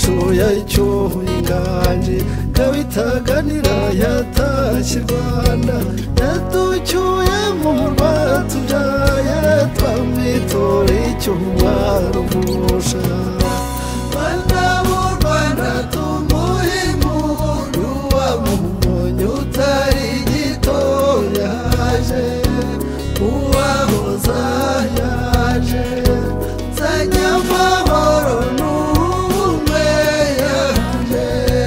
igicucu yacyuye inganji kabitaganira yatashye i Rwanda yaducyuye mu rwatubyaye twamwitora icyuwarugusha Rwanda mu Rwanda tumuhe impundu wamumonye utari gito yaje uwahoza yaje nzanye amahoro n'ubumwe yaje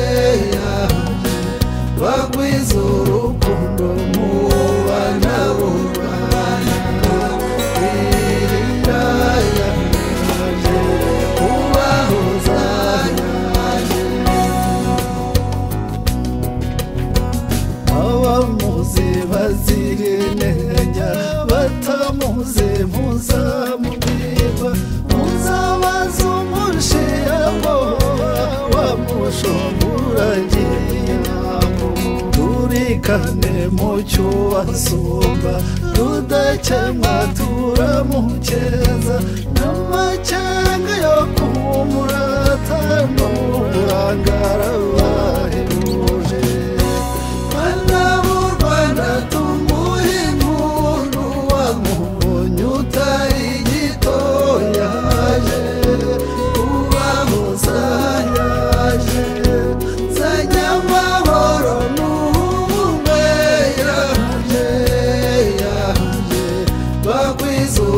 bagwiza urukundo mu bana b'u Rwanda birinda yaje uwahoza yaje abamuzi bazira inenge batamuzi muzamubwirwa muzabaza umushiyango wamushonguragiye turikane mu cyubasumba rudakemwa turamukeza n'amacyanga yo kumurata n'uburangara bahebuje Rwanda mu Rwanda tumuhe impundu wamumonye utari gito yaje uwahoza yaje nzanye amahoro n'ubumwe yaje bagwiza